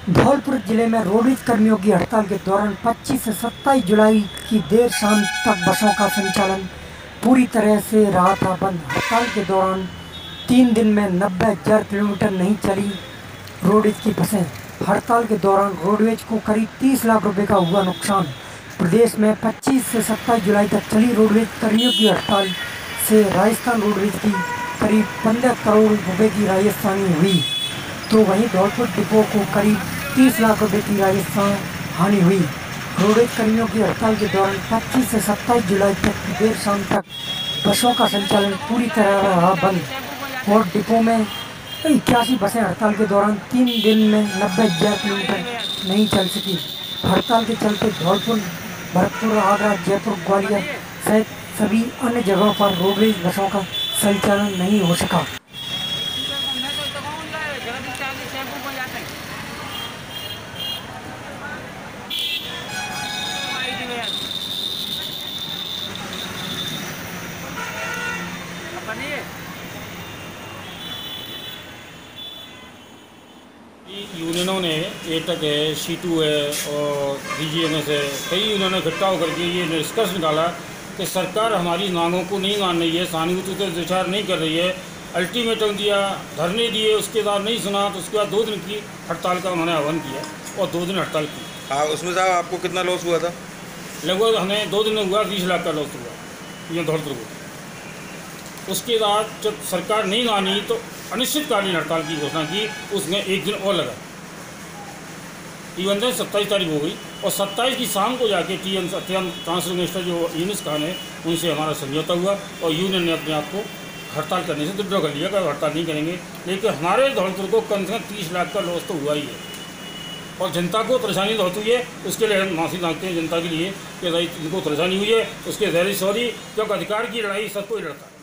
धौलपुर जिले में रोडवेज कर्मियों की हड़ताल के दौरान 25 से 27 जुलाई की देर शाम तक बसों का संचालन पूरी तरह से रहा था बंद। हड़ताल के दौरान 3 दिन में 90,000 किलोमीटर नहीं चली रोडवेज की बसें। हड़ताल के दौरान रोडवेज को करीब 30 लाख रुपए का हुआ नुकसान। प्रदेश में 25 से 27 जुलाई तक चली रोडवेज कर्मियों की हड़ताल से राजस्थान रोडवेज की करीब 15 करोड़ रुपए की राजस्थानी हुई, तो वहीं धौलपुर डिपो को करीब 30 लाख रुपए की राजस्थान हानि हुई। रोडवेज कर्मियों की हड़ताल के दौरान 25 से 27 जुलाई तक की देर शाम तक बसों का संचालन पूरी तरह रहा बंद और डिपो में 81 बसें हड़ताल के दौरान 3 दिन में 90,000 किलोमीटर नहीं चल सकी। हड़ताल के चलते धौलपुर, भरतपुर, आगरा, जयपुर, ग्वालियर सहित सभी अन्य जगहों पर रोडवेज बसों का संचालन नहीं हो सका। यूनियनों ने एटक है, सी2 है और BGNS है, कई यूनियनों इकट्ठा होकर के ये निष्कर्ष निकाला कि सरकार हमारी मांगों को नहीं मान रही है, सहानुभूति से विचार नहीं कर रही है। अल्टीमेटम दिया, धरने दिए, उसके बाद नहीं सुना तो उसके बाद 2 दिन की हड़ताल का उन्होंने आह्वान किया और 2 दिन हड़ताल की। हाँ, उसमें साहब आपको कितना लॉस हुआ था? लगभग हमें 2 दिन में हुआ 20 लाख का लॉस हुआ ये धौलपुर को। उसके बाद जब सरकार नहीं मानी तो अनिश्चितकालीन हड़ताल की घोषणा की, उसमें 1 दिन और लगा। इवन 27 तारीख हो गई और 27 की शाम को जाके ट्रांसपोर्ट मिनिस्टर जो यूनुस खान है उनसे हमारा समझौता हुआ और यूनियन ने अपने आप को हड़ताल करने से विड्रॉ कर लिया कि हड़ताल नहीं करेंगे। लेकिन हमारे धौलपुर को कम से कम 30 लाख का लॉस तो हुआ ही है और जनता को परेशानी तो होती है। उसके लिए हम माफ़ी मांगते हैं जनता के लिए कि भाई जिनको परेशानी हुई है उसके ज़रिए सॉरी, क्योंकि अधिकार की लड़ाई सबको ही लड़ता है।